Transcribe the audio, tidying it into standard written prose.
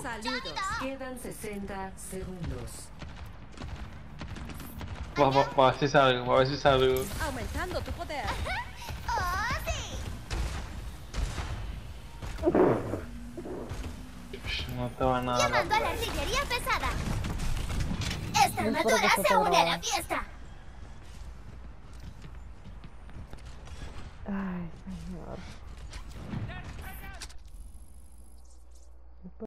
Saludos. Quedan 60 segundos. Va a ver si salgo, va a ver si salgo. Aumentando tu poder. ¡Oh, sí! No te va nada. Llamando a la artillería pesada. Esta No armadura espero que se se une a graba. la fiesta. Ay, señor.